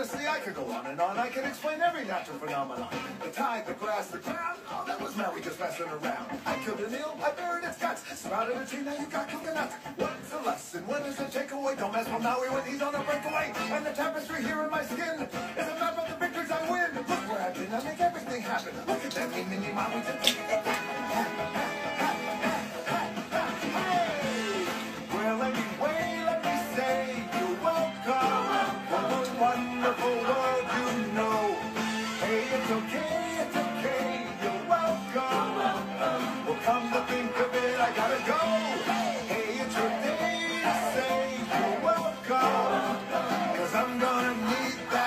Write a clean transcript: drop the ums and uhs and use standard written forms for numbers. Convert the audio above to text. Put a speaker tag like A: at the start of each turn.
A: honestly, I could go on and on. I could explain every natural phenomenon. The tide, the grass, the ground. Oh, that was Maui just messing around. I killed an eel, I buried its guts. Sprouted a tree, now you got coconuts. What's the lesson? What is the takeaway? Don't mess with Maui when he's on a breakaway. And the tapestry here in my skin is a map of the victories I win. Look where I've been, I make everything happen. Look at that mini Maui. Well, anyway, let me say you're welcome. What a wonderful world you know. Hey, it's okay, you're welcome. Well, come to think of it, I gotta go. Hey, it's your day to say you're welcome. 'Cause I'm gonna need that.